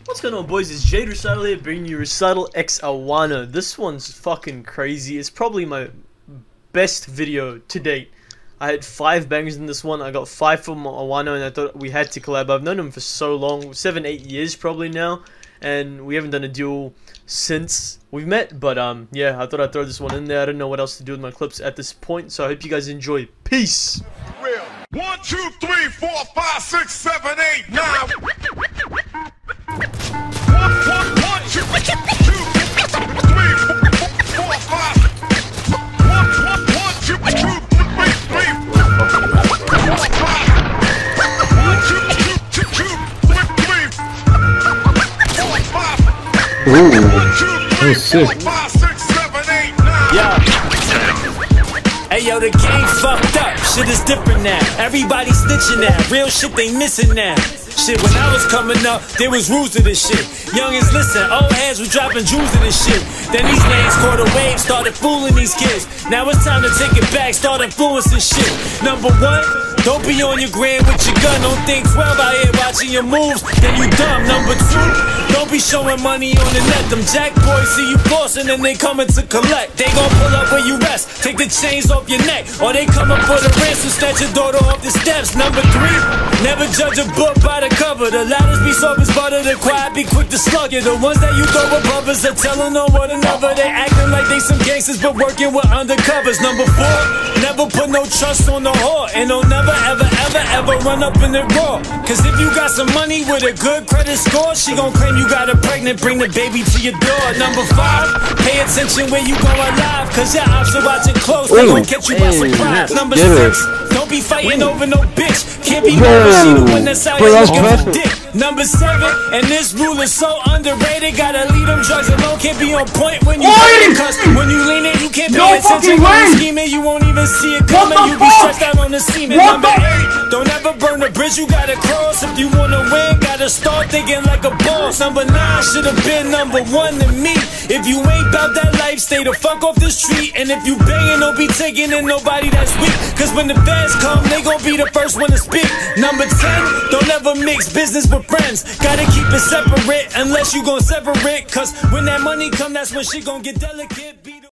What's going on, boys? It's Jade Recital here, bringing you Recital X Awano. This one's fucking crazy. It's probably my best video to date. I had 5 bangers in this one. I got 5 from Awano, and I thought we had to collab. I've known him for so long, 7-8 years probably now, and we haven't done a duel since we've met. But yeah, I thought I'd throw this one in there. I don't know what else to do with my clips at this point, so I hope you guys enjoy. Peace. 1, 2, 3, 4, 5, 6, 7, 8, 9. 1, 2, 3, 4, 5. 1, 2, 3, 4, 5. Oh, sick. Yeah. Hey yo, the game fucked up. Shit is different now. Everybody snitching now. Real shit they missing now. Shit, when I was coming up, there was rules to this shit. Youngins listen, old heads was dropping jewels to this shit. Then these names caught a wave, started fooling these kids. Now it's time to take it back, start influencing shit. Number 1, don't be on your gram with your gun. Don't think 12 out here watching your moves, then you dumb. Number 2, don't be showing money on the net. Them jack boys see you flossing and they coming to collect. They gon' pull up where you rest, take the chains off your neck, or they come up for the ransom, snatch your daughter off the steps. Number 3, never judge a book by the cover. The loudest be soft as butter, the quiet be quick to slug you. The ones that you throw with brothers are telling on one another. They acting like they some gangsters but working with undercovers. Number 4, never put no trust on the whore, and don't never ever run up in it raw. Cause if you got some money with a good credit score, she gon' claim you got her pregnant, bring the baby to your door. Number 5, pay attention when you going live, cause your ops are watching close, they gon' catch you by surprise. Number 6, don't be fighting over no bitch. Can't be mad, she the one that's out here looking for dick. Number 7, and this rule is so underrated, gotta leave them drugs alone, can't be on point when you fighting, cause when you lean in, you can't pay attention when you scheming, you won't even see it coming, you be stressed out on the semen. Number 8, don't ever burn the bridge you gotta cross. If you wanna win, gotta start thinking like a boss. Number 9 should've been number 1 to me. If you ain't bout that life, stay the fuck off the street. And if you bangin', don't be taking in nobody that's weak, cause when the fans come, they gon' be the first one to speak. Number 10, don't ever mix business with friends, gotta keep it separate unless you gon' sever it, cause when that money come, that's when shit gon' get delicate.